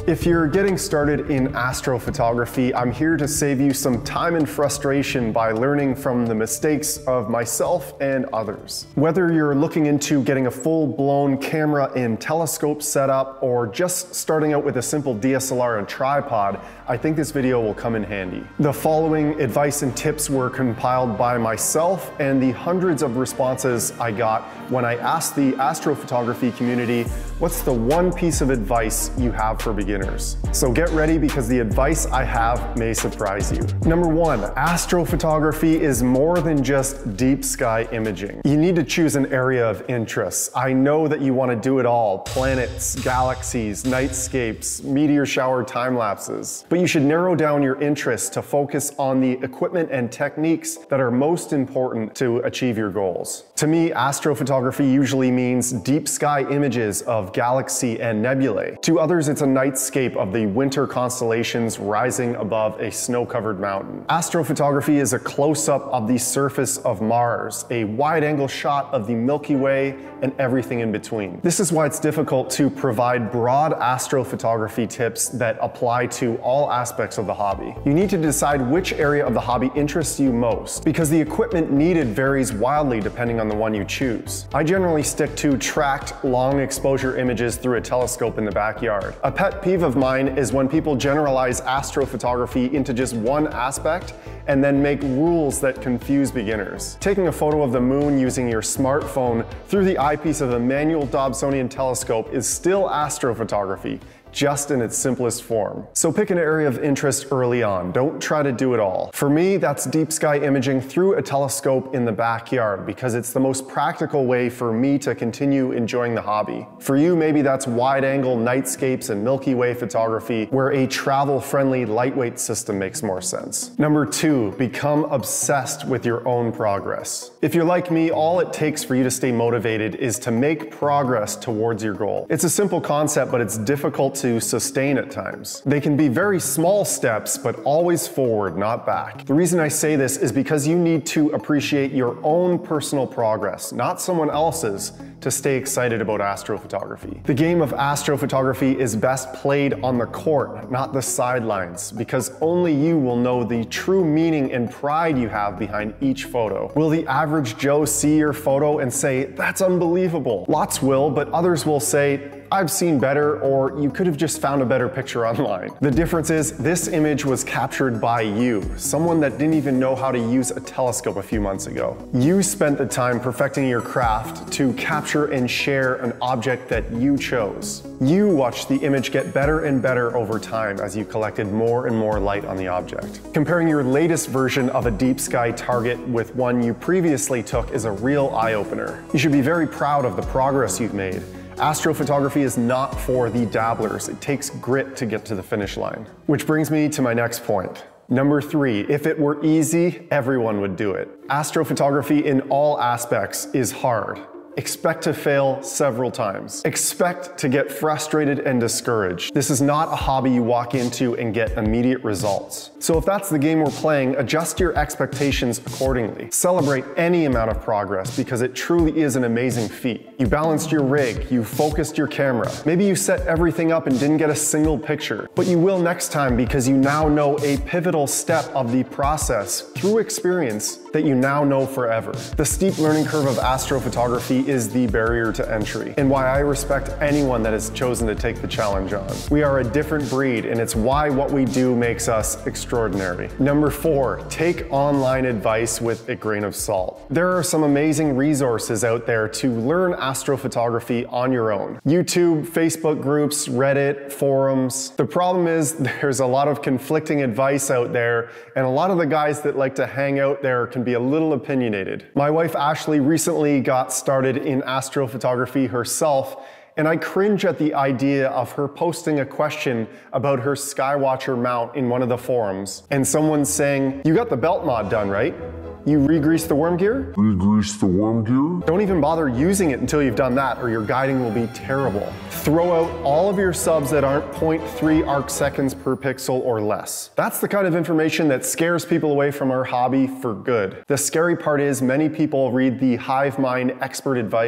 If you're getting started in astrophotography, I'm here to save you some time and frustration by learning from the mistakes of myself and others. Whether you're looking into getting a full-blown camera and telescope setup or just starting out with a simple DSLR and tripod, I think this video will come in handy. The following advice and tips were compiled by myself and the hundreds of responses I got when I asked the astrophotography community, what's the one piece of advice you have for beginners? So get ready because the advice I have may surprise you. Number one, astrophotography is more than just deep sky imaging. You need to choose an area of interest. I know that you want to do it all, planets, galaxies, nightscapes, meteor shower time lapses, but you should narrow down your interests to focus on the equipment and techniques that are most important to achieve your goals. To me, astrophotography usually means deep sky images of galaxy and nebulae. To others, it's a nightscape of the winter constellations rising above a snow-covered mountain. Astrophotography is a close-up of the surface of Mars, a wide-angle shot of the Milky Way and everything in between. This is why it's difficult to provide broad astrophotography tips that apply to all aspects of the hobby. You need to decide which area of the hobby interests you most, because the equipment needed varies wildly depending on the one you choose. I generally stick to tracked, long exposure images through a telescope in the backyard. A pet peeve of mine is when people generalize astrophotography into just one aspect and then make rules that confuse beginners. Taking a photo of the moon using your smartphone through the eyepiece of a manual Dobsonian telescope is still astrophotography, just in its simplest form. So pick an area of interest early on. Don't try to do it all. For me, that's deep sky imaging through a telescope in the backyard because it's the most practical way for me to continue enjoying the hobby. For you, maybe that's wide-angle nightscapes and Milky Way photography where a travel-friendly lightweight system makes more sense. Number two, become obsessed with your own progress. If you're like me, all it takes for you to stay motivated is to make progress towards your goal. It's a simple concept, but it's difficult to sustain at times. They can be very small steps, but always forward, not back. The reason I say this is because you need to appreciate your own personal progress, not someone else's, to stay excited about astrophotography. The game of astrophotography is best played on the court, not the sidelines, because only you will know the true meaning and pride you have behind each photo. Will the average Joe see your photo and say, "That's unbelievable"? Lots will, but others will say, "I've seen better," or "You could have just found a better picture online." The difference is this image was captured by you, someone that didn't even know how to use a telescope a few months ago. You spent the time perfecting your craft to capture and share an object that you chose. You watched the image get better and better over time as you collected more and more light on the object. Comparing your latest version of a deep sky target with one you previously took is a real eye-opener. You should be very proud of the progress you've made. Astrophotography is not for the dabblers. It takes grit to get to the finish line. Which brings me to my next point. Number three, if it were easy, everyone would do it. Astrophotography in all aspects is hard. Expect to fail several times. Expect to get frustrated and discouraged. This is not a hobby you walk into and get immediate results. So if that's the game we're playing, adjust your expectations accordingly. Celebrate any amount of progress because it truly is an amazing feat. You balanced your rig, you focused your camera. Maybe you set everything up and didn't get a single picture, but you will next time because you now know a pivotal step of the process through experience that you now know forever. The steep learning curve of astrophotography is the barrier to entry, and why I respect anyone that has chosen to take the challenge on. We are a different breed, and it's why what we do makes us extraordinary. Number four, take online advice with a grain of salt. There are some amazing resources out there to learn astrophotography on your own. YouTube, Facebook groups, Reddit, forums. The problem is there's a lot of conflicting advice out there, and a lot of the guys that like to hang out there can be a little opinionated. My wife Ashley recently got started in astrophotography herself, and I cringe at the idea of her posting a question about her Skywatcher mount in one of the forums, and someone saying, "You got the belt mod done, right? You re-greased the worm gear?" Re-grease the worm gear? Don't even bother using it until you've done that, or your guiding will be terrible. Throw out all of your subs that aren't 0.3 arc seconds per pixel or less. That's the kind of information that scares people away from our hobby for good. The scary part is many people read the hive mind expert advice,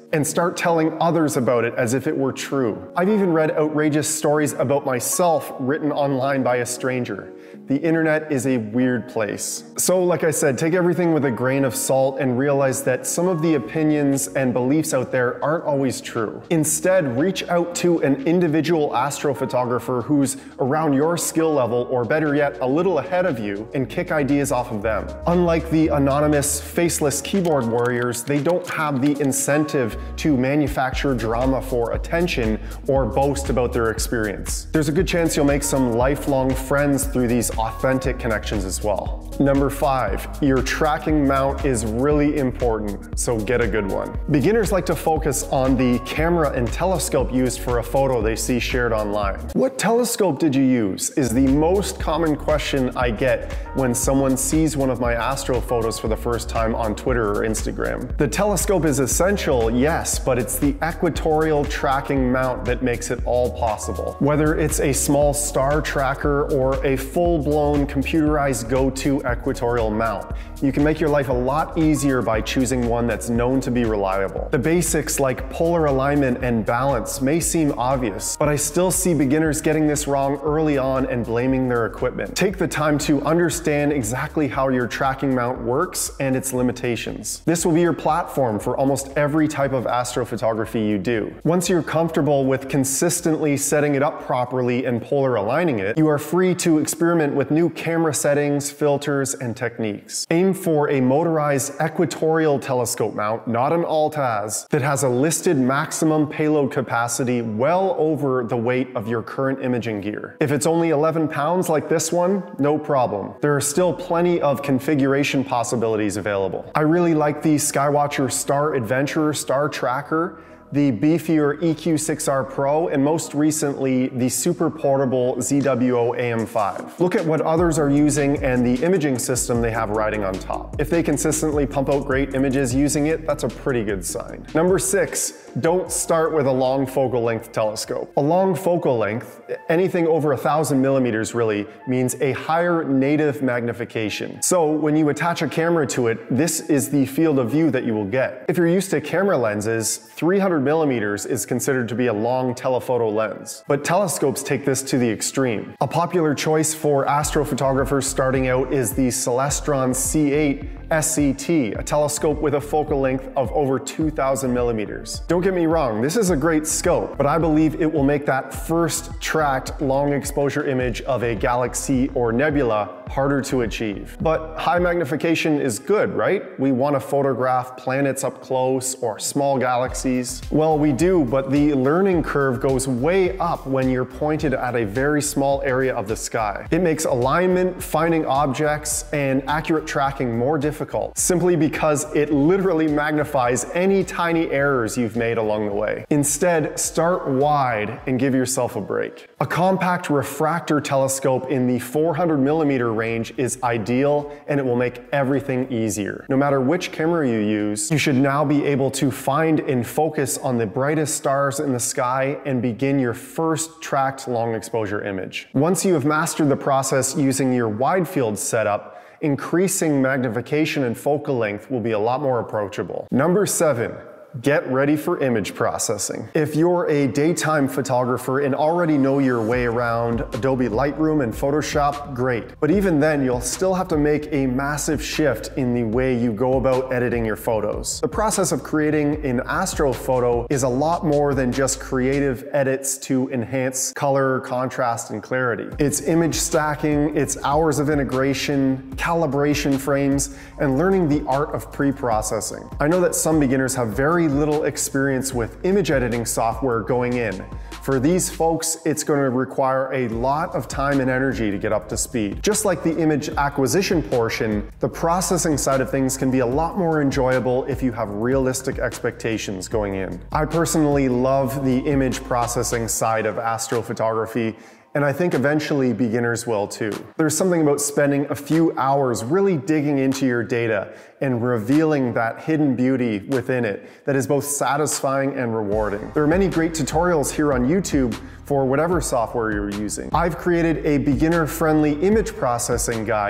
and start telling others about it as if it were true. I've even read outrageous stories about myself written online by a stranger. The internet is a weird place. So like I said, take everything with a grain of salt and realize that some of the opinions and beliefs out there aren't always true. Instead, reach out to an individual astrophotographer who's around your skill level, or better yet, a little ahead of you, and kick ideas off of them. Unlike the anonymous, faceless keyboard warriors, they don't have the incentive to manufacture drama for attention or boast about their experience. There's a good chance you'll make some lifelong friends through these authentic connections as well. Number 5, your tracking mount is really important, so get a good one. Beginners like to focus on the camera and telescope used for a photo they see shared online. What telescope did you use is the most common question I get when someone sees one of my astro photos for the first time on Twitter or Instagram. The telescope is essential, yes, but it's the equatorial tracking mount that makes it all possible. Whether it's a small star tracker or a full-blown computerized go-to equatorial mount, you can make your life a lot easier by choosing one that's known to be reliable. The basics like polar alignment and balance may seem obvious, but I still see beginners getting this wrong early on and blaming their equipment. Take the time to understand exactly how your tracking mount works and its limitations. This will be your platform for almost every type of astrophotography you do. Once you're comfortable with consistently setting it up properly and polar aligning it, you are free to experiment with new camera settings, filters, and techniques. Aim for a motorized equatorial telescope mount, not an Altaz, that has a listed maximum payload capacity well over the weight of your current imaging gear. If it's only 11 pounds like this one, no problem. There are still plenty of configuration possibilities available. I really like the Skywatcher Star Adventurer Star Tracker, the beefier EQ6R Pro, and most recently, the super portable ZWO AM5. Look at what others are using and the imaging system they have riding on top. If they consistently pump out great images using it, that's a pretty good sign. Number 6, don't start with a long focal length telescope. A long focal length, anything over 1,000 millimeters really, means a higher native magnification. So when you attach a camera to it, this is the field of view that you will get. If you're used to camera lenses, 300 millimeters is considered to be a long telephoto lens. But telescopes take this to the extreme. A popular choice for astrophotographers starting out is the Celestron C8 SCT, a telescope with a focal length of over 2,000 millimeters. Don't get me wrong, this is a great scope, but I believe it will make that first tracked long exposure image of a galaxy or nebula harder to achieve. But high magnification is good, right? We want to photograph planets up close or small galaxies. Well, we do, but the learning curve goes way up when you're pointed at a very small area of the sky. It makes alignment, finding objects, and accurate tracking more difficult, simply because it literally magnifies any tiny errors you've made along the way. Instead, start wide and give yourself a break. A compact refractor telescope in the 400 millimeter range is ideal, and it will make everything easier. No matter which camera you use, you should now be able to find and focus on the brightest stars in the sky and begin your first tracked long exposure image. Once you have mastered the process using your wide field setup, increasing magnification and focal length will be a lot more approachable. Number 7, get ready for image processing. If you're a daytime photographer and already know your way around Adobe Lightroom and Photoshop, great. But even then, you'll still have to make a massive shift in the way you go about editing your photos. The process of creating an astro photo is a lot more than just creative edits to enhance color, contrast, and clarity. It's image stacking, it's hours of integration, calibration frames, and learning the art of pre-processing. I know that some beginners have very little experience with image editing software going in. For these folks, it's going to require a lot of time and energy to get up to speed. Just like the image acquisition portion, the processing side of things can be a lot more enjoyable if you have realistic expectations going in. I personally love the image processing side of astrophotography, and I think eventually beginners will too. There's something about spending a few hours really digging into your data and revealing that hidden beauty within it that is both satisfying and rewarding. There are many great tutorials here on YouTube for whatever software you're using. I've created a beginner-friendly image processing guide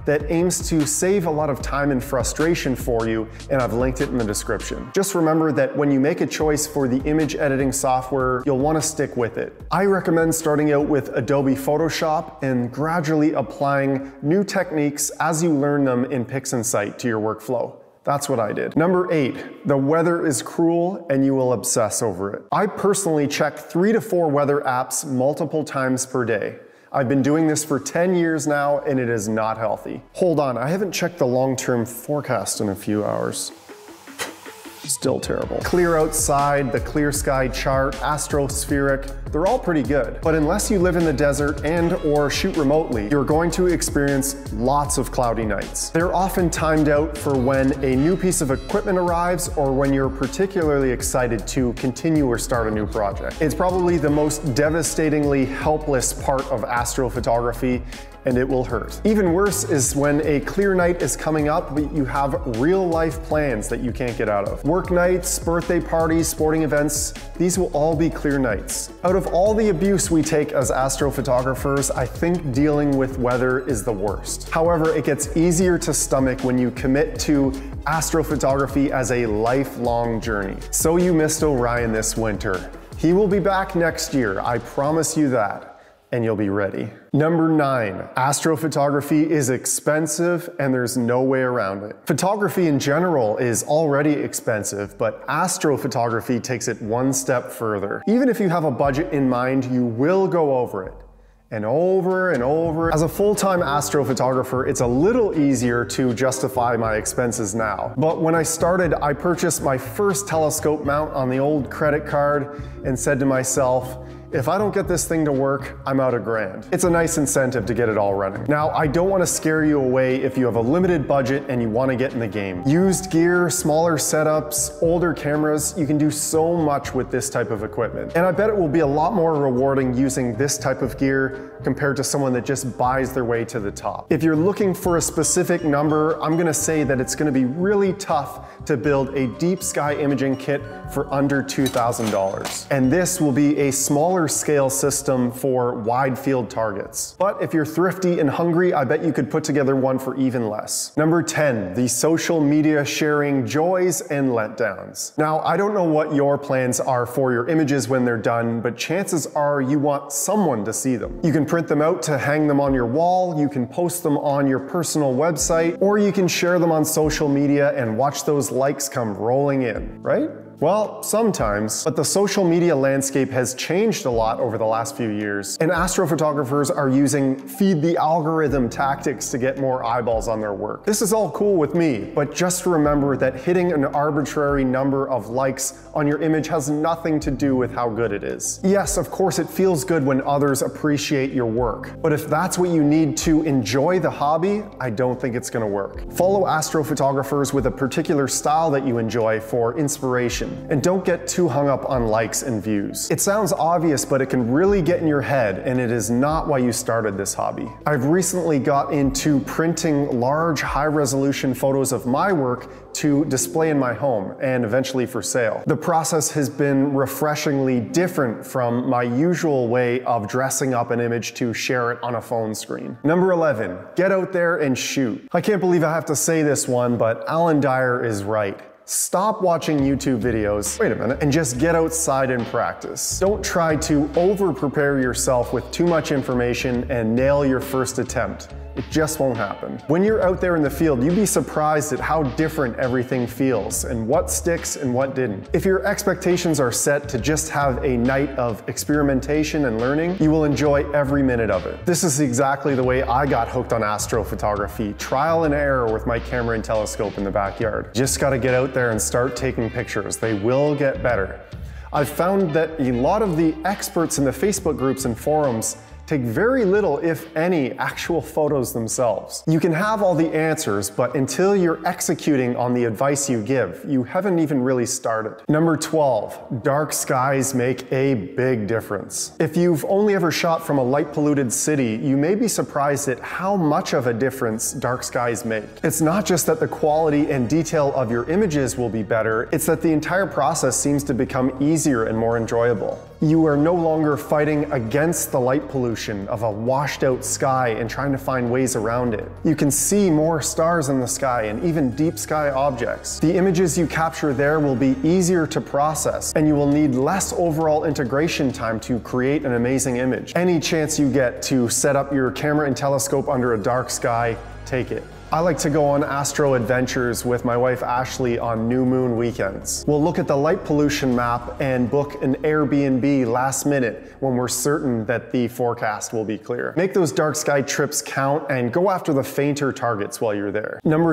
that aims to save a lot of time and frustration for you, and I've linked it in the description. Just remember that when you make a choice for the image editing software, you'll want to stick with it. I recommend starting out with Adobe Photoshop and gradually applying new techniques as you learn them in PixInsight to your workflow. That's what I did. Number 8, the weather is cruel and you will obsess over it. I personally check 3 to 4 weather apps multiple times per day. I've been doing this for 10 years now and it is not healthy. Hold on, I haven't checked the long-term forecast in a few hours. Still terrible. Clear outside, the clear sky chart, astrospheric, they're all pretty good. But unless you live in the desert and or shoot remotely, you're going to experience lots of cloudy nights. They're often timed out for when a new piece of equipment arrives or when you're particularly excited to continue or start a new project. It's probably the most devastatingly helpless part of astrophotography, and it will hurt. Even worse is when a clear night is coming up, but you have real life plans that you can't get out of. Work nights, birthday parties, sporting events, these will all be clear nights. Out of all the abuse we take as astrophotographers, I think dealing with weather is the worst. However, it gets easier to stomach when you commit to astrophotography as a lifelong journey. So you missed Orion this winter. He will be back next year, I promise you that. And you'll be ready. Number 9, astrophotography is expensive and there's no way around it. Photography in general is already expensive, but astrophotography takes it one step further. Even if you have a budget in mind, you will go over it. And over and over. As a full-time astrophotographer, it's a little easier to justify my expenses now. But when I started, I purchased my first telescope mount on the old credit card and said to myself, if I don't get this thing to work, I'm out $1,000. It's a nice incentive to get it all running. Now, I don't want to scare you away if you have a limited budget and you want to get in the game. Used gear, smaller setups, older cameras, you can do so much with this type of equipment. And I bet it will be a lot more rewarding using this type of gear compared to someone that just buys their way to the top. If you're looking for a specific number, I'm gonna say that it's gonna be really tough to build a deep sky imaging kit for under $2,000. And this will be a smaller scale system for wide field targets. But if you're thrifty and hungry, I bet you could put together one for even less. Number 10, the social media sharing joys and letdowns. Now, I don't know what your plans are for your images when they're done, but chances are you want someone to see them. You can print them out to hang them on your wall, you can post them on your personal website, or you can share them on social media and watch those likes come rolling in, right? Well, sometimes, but the social media landscape has changed a lot over the last few years, and astrophotographers are using feed the algorithm tactics to get more eyeballs on their work. This is all cool with me, but just remember that hitting an arbitrary number of likes on your image has nothing to do with how good it is. Yes, of course it feels good when others appreciate your work, but if that's what you need to enjoy the hobby, I don't think it's gonna work. Follow astrophotographers with a particular style that you enjoy for inspiration. And don't get too hung up on likes and views. It sounds obvious, but it can really get in your head, and it is not why you started this hobby. I've recently got into printing large, high-resolution photos of my work to display in my home and eventually for sale. The process has been refreshingly different from my usual way of dressing up an image to share it on a phone screen. Number 11, get out there and shoot. I can't believe I have to say this one, but Alan Dyer is right. Stop watching YouTube videos, wait a minute, and just get outside and practice. Don't try to over-prepare yourself with too much information and nail your first attempt. It just won't happen. When you're out there in the field, you'd be surprised at how different everything feels and what sticks and what didn't. If your expectations are set to just have a night of experimentation and learning, you will enjoy every minute of it. This is exactly the way I got hooked on astrophotography. Trial and error with my camera and telescope in the backyard. Just gotta get out there and start taking pictures. They will get better. I've found that a lot of the experts in the Facebook groups and forums take very little, if any, actual photos themselves. You can have all the answers, but until you're executing on the advice you give, you haven't even really started. Number 12, dark skies make a big difference. If you've only ever shot from a light-polluted city, you may be surprised at how much of a difference dark skies make. It's not just that the quality and detail of your images will be better, it's that the entire process seems to become easier and more enjoyable. You are no longer fighting against the light pollution of a washed out sky and trying to find ways around it. You can see more stars in the sky and even deep sky objects. The images you capture there will be easier to process, and you will need less overall integration time to create an amazing image. Any chance you get to set up your camera and telescope under a dark sky, take it. I like to go on astro adventures with my wife Ashley on new moon weekends. We'll look at the light pollution map and book an Airbnb last minute when we're certain that the forecast will be clear. Make those dark sky trips count and go after the fainter targets while you're there. Number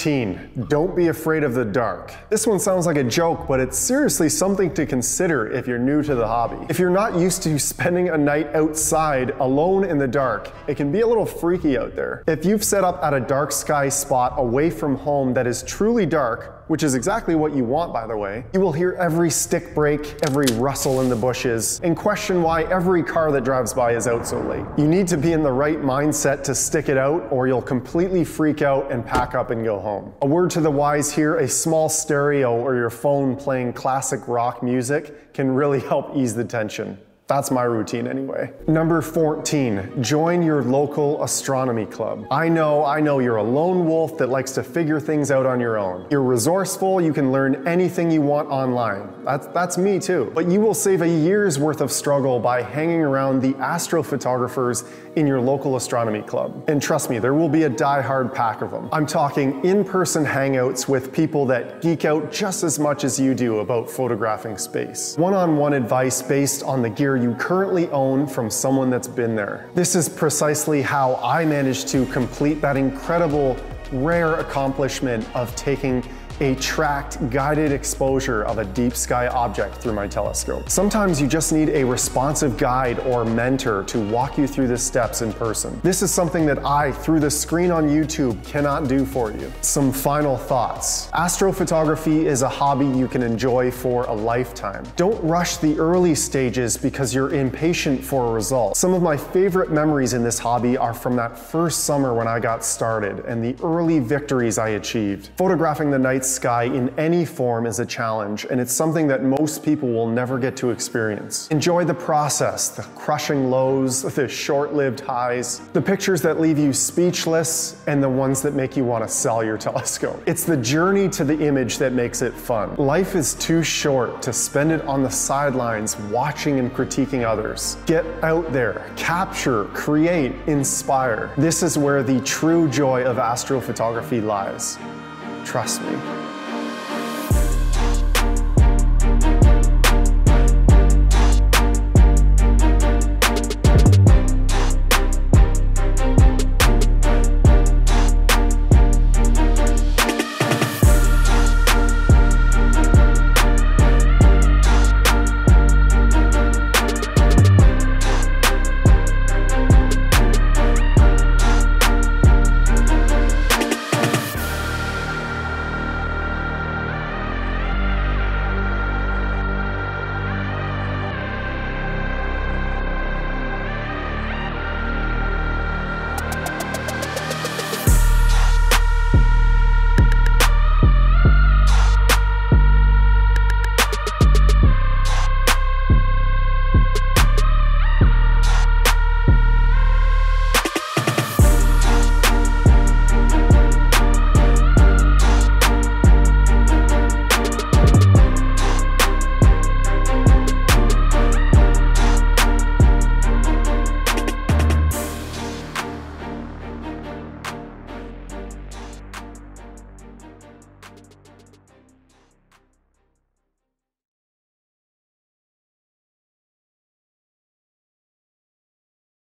13, don't be afraid of the dark. This one sounds like a joke, but it's seriously something to consider if you're new to the hobby. If you're not used to spending a night outside alone in the dark, it can be a little freaky out there. If you've set up at a dark sky spot away from home that is truly dark, which is exactly what you want, by the way, you will hear every stick break, every rustle in the bushes, and question why every car that drives by is out so late. You need to be in the right mindset to stick it out, or you'll completely freak out and pack up and go home. A word to the wise here, a small stereo or your phone playing classic rock music can really help ease the tension. That's my routine anyway. Number 14, join your local astronomy club. I know you're a lone wolf that likes to figure things out on your own. You're resourceful, you can learn anything you want online. That's me too. But you will save a year's worth of struggle by hanging around the astrophotographers in your local astronomy club. And trust me, there will be a die-hard pack of them. I'm talking in-person hangouts with people that geek out just as much as you do about photographing space. One-on-one advice based on the gear you currently own from someone that's been there. This is precisely how I managed to complete that incredible, rare accomplishment of taking a tracked, guided exposure of a deep sky object through my telescope. Sometimes you just need a responsive guide or mentor to walk you through the steps in person. This is something that I, through the screen on YouTube, cannot do for you. Some final thoughts. Astrophotography is a hobby you can enjoy for a lifetime. Don't rush the early stages because you're impatient for a result. Some of my favorite memories in this hobby are from that first summer when I got started and the early victories I achieved. Photographing the night sky in any form is a challenge, and it's something that most people will never get to experience. Enjoy the process, the crushing lows, the short-lived highs, the pictures that leave you speechless, and the ones that make you want to sell your telescope. It's the journey to the image that makes it fun. Life is too short to spend it on the sidelines watching and critiquing others. Get out there, capture, create, inspire. This is where the true joy of astrophotography lies. Trust me.